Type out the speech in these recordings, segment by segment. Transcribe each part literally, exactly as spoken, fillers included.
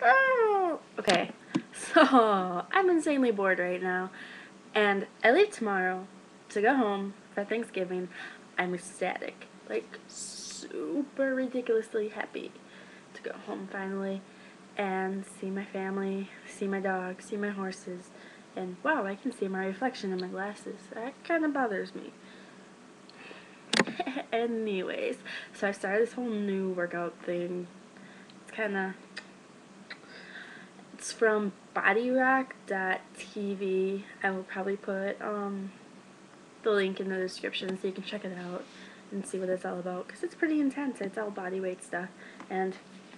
Oh, okay. So, I'm insanely bored right now, and I leave tomorrow to go home for Thanksgiving. I'm ecstatic, like super ridiculously happy to go home finally and see my family, see my dog, see my horses, and wow, I can see my reflection in my glasses. That kind of bothers me. Anyways, so I started this whole new workout thing. It's kind of It's from bodyrock dot t v. I will probably put um, the link in the description so you can check it out and see what it's all about, because it's pretty intense. It's all body weight stuff, and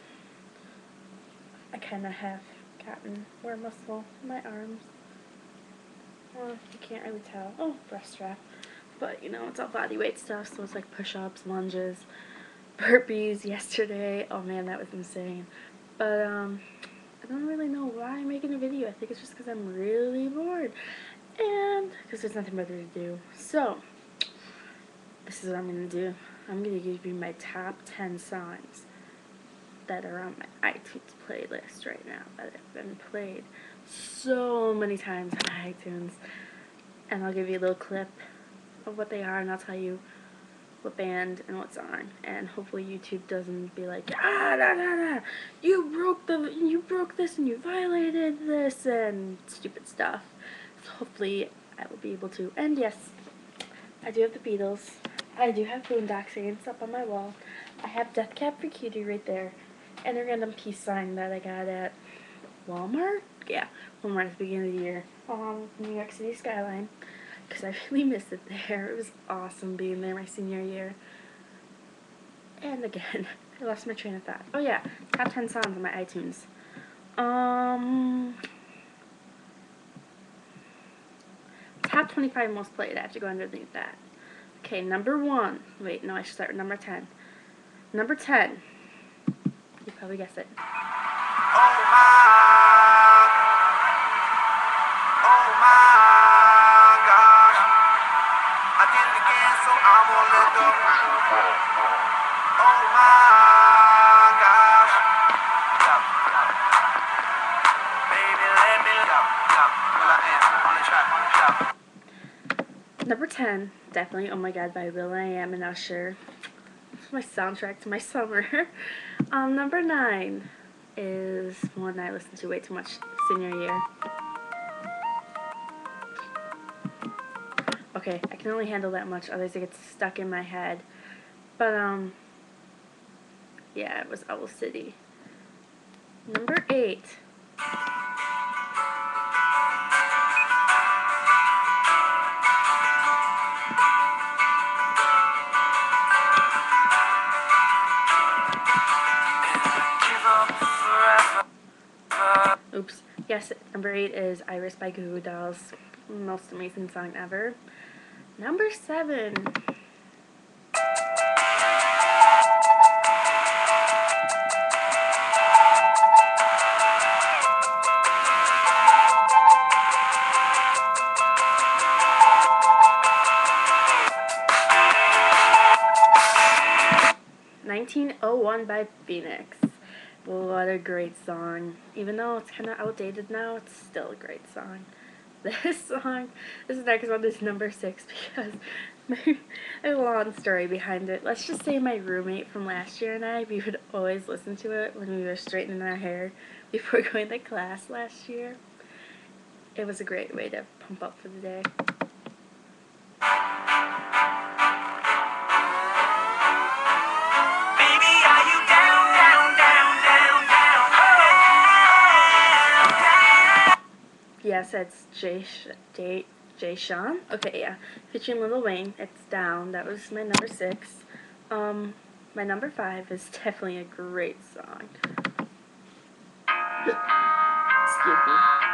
I kind of have gotten more muscle in my arms. Well, you can't really tell. Oh, breast strap. But, you know, it's all body weight stuff, so it's like push-ups, lunges, burpees yesterday. Oh man, that was insane. But, um... I don't really know why I'm making a video. I think it's just because I'm really bored. And because there's nothing better to do. So, this is what I'm going to do. I'm going to give you my top ten songs that are on my iTunes playlist right now that have been played so many times on iTunes. And I'll give you a little clip of what they are, and I'll tell you what band and what song, and hopefully YouTube doesn't be like, ah, da, da, da, you broke the, you broke this and you violated this and stupid stuff. So hopefully I will be able to. And yes, I do have the Beatles. I do have Boondock Saints up on my wall. I have Death Cab for Cutie right there, and a random peace sign that I got at Walmart. Yeah, Walmart at the beginning of the year. Um, New York City skyline. Because I really missed it there. It was awesome being there my senior year. And again, I lost my train of thought. Oh yeah, top ten songs on my iTunes. Um, top twenty-five most played. I have to go underneath that. Okay, number one. Wait, no, I should start with number ten. Number ten. You probably guessed it. Oh my. Oh my gosh. I did it again, so I'm gonna let go. Oh my gosh. Baby, let me go. Will I am on the track, on the track. Number ten, definitely Oh My God by will.i.am and Usher. It's my soundtrack to my summer. um, number nine is one I listened to way too much senior year. Okay, I can only handle that much, otherwise it gets stuck in my head. But, um, yeah, it was Owl City. Number eight. Oops. Yes, number eight is Iris by Goo Goo Dolls. Most amazing song ever. Number seven. nineteen oh one by Phoenix. What a great song. Even though it's kind of outdated now, it's still a great song. This song, this is next one is number six because my, there's a long story behind it. Let's just say my roommate from last year and I, we would always listen to it when we were straightening our hair before going to class last year. It was a great way to pump up for the day. Yes, it's Jay, Jay, Jay Sean. Okay, yeah. Featuring Lil Wayne. It's Down. That was my number six. Um, my number five is definitely a great song. Excuse me.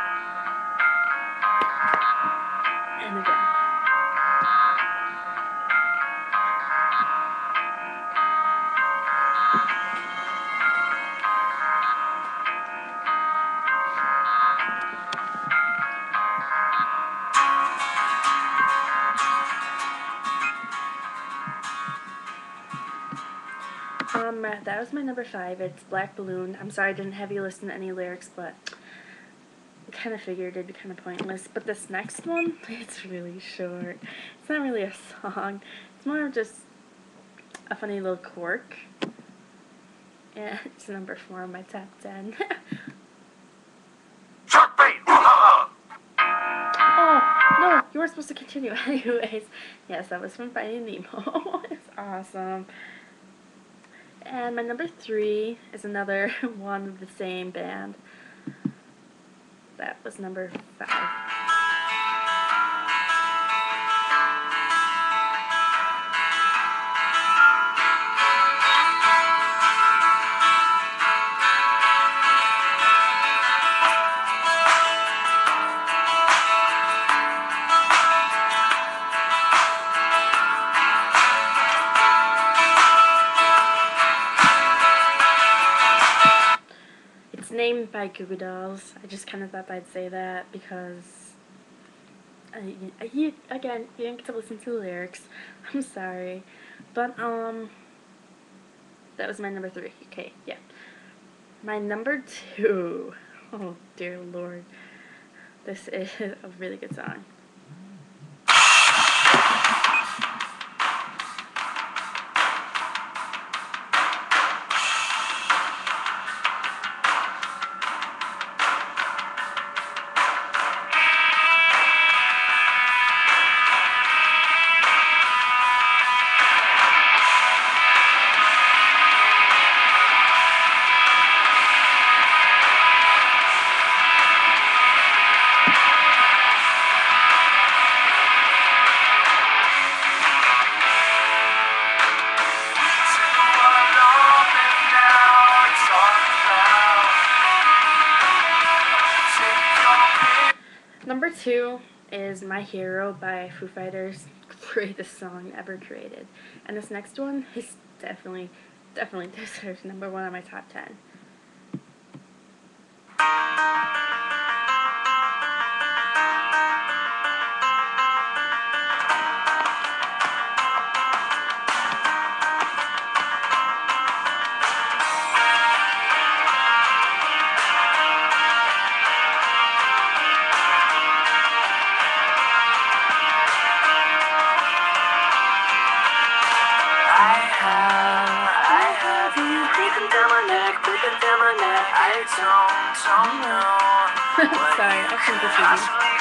And again. Um, that was my number five. It's Black Balloon. I'm sorry I didn't have you listen to any lyrics, but I kind of figured it'd be kind of pointless. But this next one, it's really short. It's not really a song. It's more of just a funny little quirk. Yeah, it's number four on my top ten. Shark bait! Oh, no, you weren't supposed to continue. Anyways, yes, that was from Finding Nemo. It's awesome. And my number three is another one of the same band. That was number five. It's named by Goo Goo Dolls. I just kind of thought I'd say that because, I, I, you, again, you didn't get to listen to the lyrics. I'm sorry. But, um, that was my number three. Okay, yeah. My number two. Oh, dear Lord. This is a really good song. Number two is My Hero by Foo Fighters. Greatest song ever created. And this next one is definitely, definitely deserves number one on my top ten. Sorry, I'll sing this with you.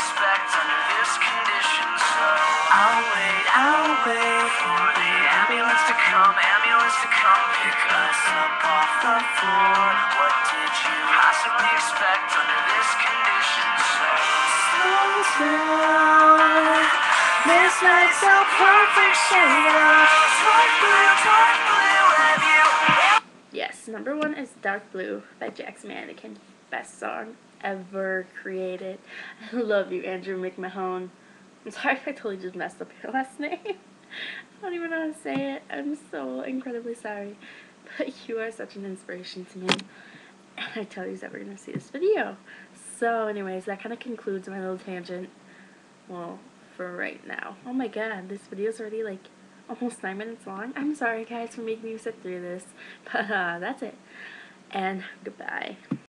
I'll wait, I'll wait for the ambulance to come, ambulance to come pick us up off the floor. What did you possibly expect under this condition? So slow down. This night's so perfect shade of dark blue, dark blue. Have you? Yes, number one is Dark Blue by Jack's Mannequin. Best song ever created. I love you, Andrew McMahon. I'm sorry if I totally just messed up your last name. I don't even know how to say it. I'm so incredibly sorry. But you are such an inspiration to me. And I tell you ever going to see this video. So anyways, that kind of concludes my little tangent. Well, for right now. Oh my god, this video's already like almost nine minutes long. I'm sorry guys for making you sit through this. But uh, that's it. And goodbye.